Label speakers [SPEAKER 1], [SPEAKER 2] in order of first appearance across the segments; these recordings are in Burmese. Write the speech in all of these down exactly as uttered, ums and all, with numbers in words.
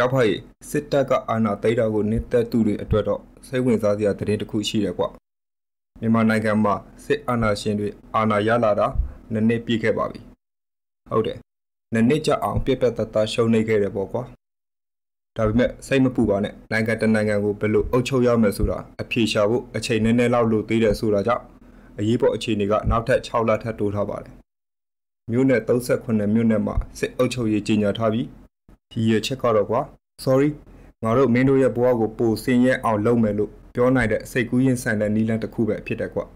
[SPEAKER 1] ရောက်ဖိုက်စစ်တပ်ကအာဏာသိမ်းတာကိုနှစ်သက်သူတွေအတွက်တော့စိတ်ဝင်စားစရာသတင်းတစ်ခုရှိတယ်ကွာမြန်မာနိုင်ငံမှာစစ်အာဏာရှင်တွေအာဏာရလာတာနှစ်နှစ်ပြည့်ခဲ့ပါပြီဟုတ်တယ်နှစ်နှစ်ကြာအောင်ပြက်ပြက်သားသားရှုံးနေခဲ့တယ်ပေါ့ကွာဒါပေမဲ့စိတ်မပူပါနဲ့နိုင်ငံတနိုင်ငံကိုဘယ်လိုအုပ်ချုပ်ရမယ်ဆိုတာအဖြေရှာဖို့အချိန်နည်းနည်းလောက်လိုသေးတယ်ဆိုတာကြောင့်အရေးပေါ်အခြေအနေကနောက်ထပ်၆လထပ်တိုးထားပါတယ်မြို့နယ်၃၈မြို့နယ်မှာစစ်အုပ်ချုပ်ရေးကြီးညာထားပြီးဒီရချက်ကတော့ကွာ sorry ငါတို့မင်းတို့ရဲ့ဘဝကိုပိုဆင်းရဲအောင်လုပ်မယ်လို့ပြောနိုင်တဲ့စိတ်ကူးရင်ဆန်တဲ့နီလန်းတစ်ခုပဲဖြစ်တယ်ကွာ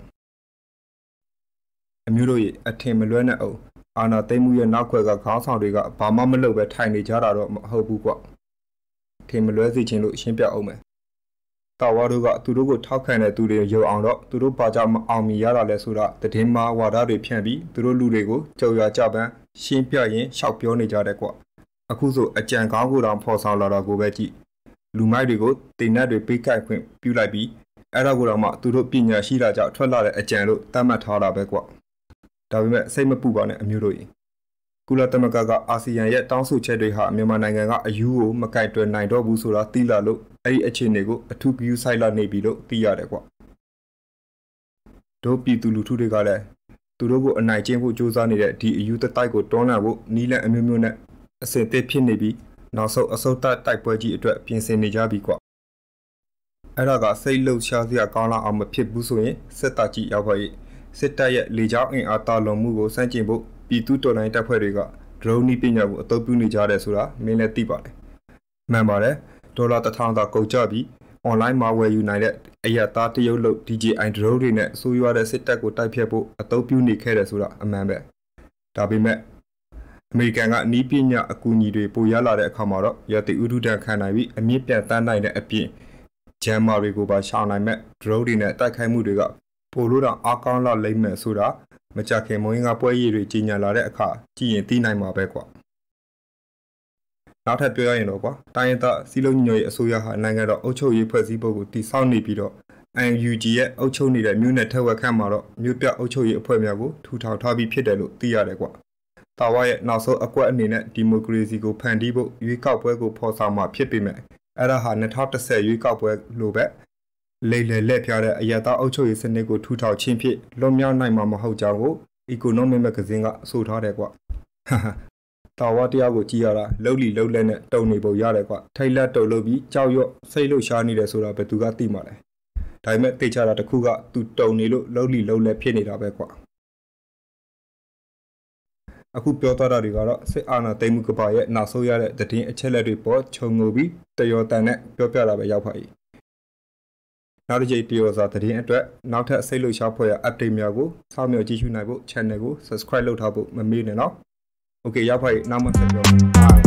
[SPEAKER 1] အမျိုးတို့ရဲ့အထင်မလွဲနဲ့အောင်အာနာသိမ့်မှုရဲ့နောက်ခွဲကခေါင်းဆောင်တွေကဘာမှမလုပ်ပဲထိုင်နေကြတာတော့မဟုတ်ဘူးကွာထင်မလွဲစေချင်လို့ရှင်းပြအောင်မယ်တာဝါတို့ကသူတို့ကိုထောက်ခံတဲ့သူတွေရုံအောင်တော့သူတို့ဘာကြောင့်မအောင်မြင်ရတာလဲဆိုတာတည်င်းမှာဝါဒတွေဖြန့်ပြီးသူတို့လူတွေကိုကြော်ရကြပန်းရှင်းပြရင်ရှောက်ပြောနေကြတယ်ကွာအခုဆိုအကြံကောင်းကိုတောင်ဖော်ဆောင်လာတာကိုပဲကြည့်လူမိုက်တွေကိုတင်နတ်တွေပေးကိုက်ခွင့်ပြုလိုက်ပြီးအဲ့ဒါကိုတော့မှသူတို့ပညာရှိတာကြောင့်ထွက်လာတဲ့အကြံလို့သတ်မှတ်ထားတာပဲကွာဒါပေမဲ့စိတ်မပူပါနဲ့အမျိုးတို့ရင်ကုလသမဂ္ဂကအာဆီယံရဲ့တောင်းဆိုချက်တွေဟာမြန်မာနိုင်ငံကအယူကိုမကိုက်တွယ်နိုင်တော့ဘူးဆိုတာသိလာလို့အဲ့ဒီအခြေအနေကိုအထူးဂရုစိုက်လာနေပြီလို့သိရတယ်ကွာတို့ပြည်သူလူထုတွေကလည်းသူတို့ကိုအနိုင်ကျင့်ဖို့ကြိုးစားနေတဲ့ဒီအယူတတိုက်ကိုတွန်းလှန်ဖို့နီးလန့်အမျိုးမျိုးနဲ့အစင်သစ်ဖြစ်နေပြီးနောက်ဆုံးအစုပ်တက်တိုက်ပွဲကြီးအတွက်ပြင်ဆင်နေကြပြီကွာအဲ့ဒါကစိတ်လှုပ်ရှားစရာကောင်းလာအောင်မဖြစ်ဘူးဆိုရင်စစ်တပ်ကြီးရောက်ပါရဲ့စစ်တပ်ရဲ့လေကြောင်းအင်အားတာလွန်မှုကိုစန့်ကျင်ဖို့ပြည်သူတော်လှန်ရေးတပ်ဖွဲ့တွေကဒရုန်းနီးပညာကိုအသုံးပြုနေကြတယ်ဆိုတာမင်းလည်းသိပါတယ်မှန်ပါတယ်ဒေါ်လာတစ်ထောင်သာကုန်ကျပြီး online မှာဝယ်ယူနိုင်တဲ့အရာသားတရုတ်လုပ် D J I drone တွေနဲ့ဆိုးရွားတဲ့စစ်တပ်ကိုတိုက်ဖြတ်ဖို့အသုံးပြုနေခဲ့တယ်ဆိုတာအမှန်ပဲဒါပေမဲ့အမေရိကန်ကနီးပညာအကူအညီတွေပိုရလာတဲ့အခါမှာတော့ရတိဥဒုဒံခံနိုင်ပြီးအမြင့်ပြတ်တန်းနိုင်တဲ့အပြင်ဂျမ်မာတွေကိုပါရှောင်နိုင်မဲ့ drone တွေနဲ့တိုက်ခိုက်မှုတွေကပိုလို့တော့အကောင်းလောက်လိမ့်မယ်ဆိုတာမကြခင်မွေးငါပွဲရည်တွေကြီးညာလာတဲ့အခါကြည့်ရင်သိနိုင်မှာပဲကွာနောက်ထပ်ပြောရရင်တော့ကွာတိုင်းရင်းသားစီလုံးညညရဲ့အစိုးရဟာနိုင်ငံတော်အုပ်ချုပ်ရေးဖွဲ့စည်းပုံကိုတည်ဆောက်နေပြီးတော့ N U G ရဲ့အုပ်ချုပ်နေတဲ့မြို့နယ်ထက်ဝက်ခန့်မှာတော့မြို့ပြအုပ်ချုပ်ရေးအဖွဲ့များကိုထူထောင်ထားပြီးဖြစ်တယ်လို့သိရတယ်ကွာတာဝါရဲ့နောက်ဆုံးအကွက်အနေနဲ့ဒီမိုကရေစီကိုဖန်တီးဖို့ရွေးကောက်ပွဲကိုဖော်ဆောင်မှာဖြစ်ပေမဲ့အဲ့ဒါဟာ၂၀၁၀ရွေးကောက်ပွဲလိုပဲလေလေလက်ပြတဲ့အရသာအုပ်ချုပ်ရေးစနစ်ကိုထူထောင်ခြင်းဖြစ်လွန်မြောက်နိုင်မှာမဟုတ်ကြောင်းကို Economic Magazine ကဆိုထားတယ်ကွာတာဝါတရားကိုကြည့်ရတာလှုပ်လီလှုပ်လက်နဲ့တုံနေပုံရတယ်ကွာထိတ်လက်တုံလို့ပြီးကြောက်ရွံ့စိတ်လှုပ်ရှားနေတယ်ဆိုတာဘယ်သူကသိမှာလဲဒါပေမဲ့သိချတာတစ်ခုကသူတုံနေလို့လှုပ်လီလှုပ်လက်ဖြစ်နေတာပဲကွာအခုပြောသွားတာတွေကတော့စစ်အာဏာသိမ်းမှုကပါရဲ့နောက်ဆုံးရတဲ့သတင်းအချက်လက်တွေပေါ်ခြုံငုံပြီးတရောတန်နဲ့ပြောပြတာပဲရောက်ပါ၏နောက်တစ်ကြိမ်တရောစာသတင်းအတွက်နောက်ထပ်စိတ်လှုပ်ရှားဖွယ်ရ update များကိုစောင့်မျှော်ကြည့်ရှုနိုင်ဖို့ channel ကို subscribe လုပ်ထားဖို့မမေ့နဲ့နော် Okay ရောက်ပါ၏နောက်မှဆက်ပြောပါ